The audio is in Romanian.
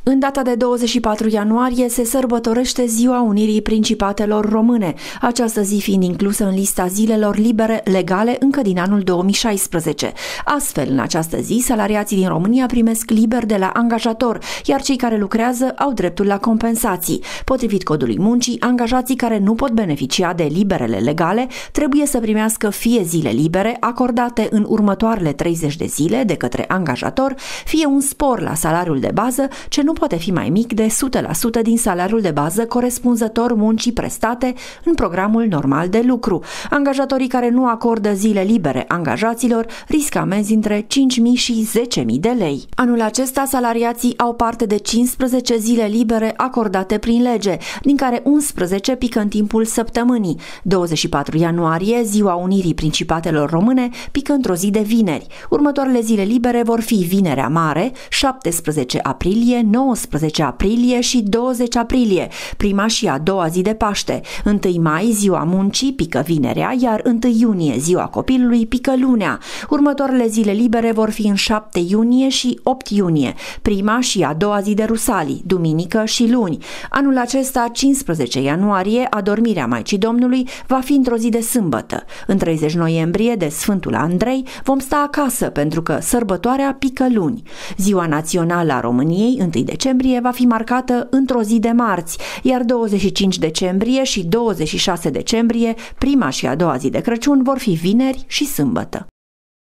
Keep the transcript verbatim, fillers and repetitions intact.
În data de douăzeci și patru ianuarie se sărbătorește Ziua Unirii Principatelor Române, această zi fiind inclusă în lista zilelor libere legale încă din anul două mii șaisprezece. Astfel, în această zi, salariații din România primesc liber de la angajator, iar cei care lucrează au dreptul la compensații. Potrivit Codului Muncii, angajații care nu pot beneficia de liberele legale trebuie să primească fie zile libere acordate în următoarele treizeci de zile de către angajator, fie un spor la salariul de bază ce nu poate fi mai mic de o sută la sută din salariul de bază corespunzător muncii prestate în programul normal de lucru. Angajatorii care nu acordă zile libere angajaților riscă amenzi între cinci mii și zece mii de lei. Anul acesta, salariații au parte de cincisprezece zile libere acordate prin lege, din care unsprezece pică în timpul săptămânii. douăzeci și patru ianuarie, Ziua Unirii Principatelor Române, pică într-o zi de vineri. Următoarele zile libere vor fi Vinerea Mare, șaptesprezece aprilie, nouăsprezece aprilie și douăzeci aprilie, prima și a doua zi de Paște. întâi mai, Ziua Muncii, pică vinerea, iar întâi iunie, Ziua Copilului, pică lunea. Următoarele zile libere vor fi în șapte iunie și opt iunie, prima și a doua zi de Rusalii, duminică și luni. Anul acesta, cincisprezece ianuarie, adormirea Maicii Domnului va fi într-o zi de sâmbătă. În treizeci noiembrie, de Sfântul Andrei, vom sta acasă pentru că sărbătoarea pică luni. Ziua Națională a României, întâi decembrie, va fi marcată într-o zi de marți, iar douăzeci și cinci decembrie și douăzeci și șase decembrie, prima și a doua zi de Crăciun, vor fi vineri și sâmbătă.